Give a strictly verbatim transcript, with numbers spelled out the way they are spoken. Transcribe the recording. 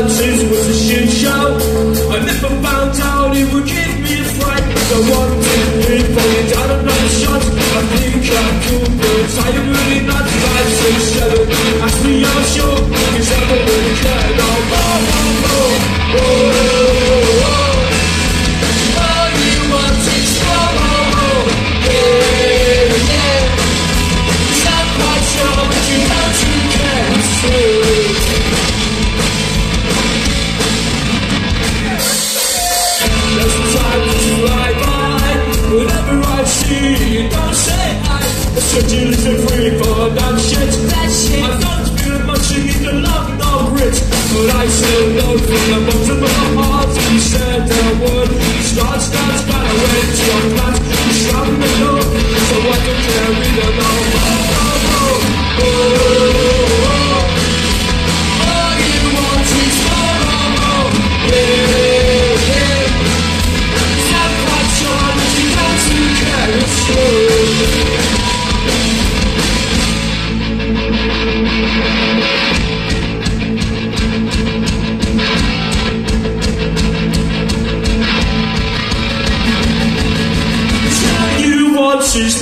chances was a shit show. And if I found out it would give me a fright, I wanted to falling down another shot. I think I'm cool, but I am really not five, six, seven. Ask me I'm sure, cause I don't really care no more, more, more. Oh, oh, oh. All you want is more, more, more. Yeah, yeah. Cause I'm quite sure that you don't you care, it's true. There's time to fly by. Whenever I see you, don't say I. I said you listen free for that shit. That shit. I don't feel much in the love, no grit. But I still know from the bottom of my heart you said the word. Start, start, start away to your plans. You shout me low, so I can carry the low. Oh, oh, oh, oh, oh. All you want is more, more, more. Yeah, yeah. I'm quite sure that you don't care, it's true. All you want is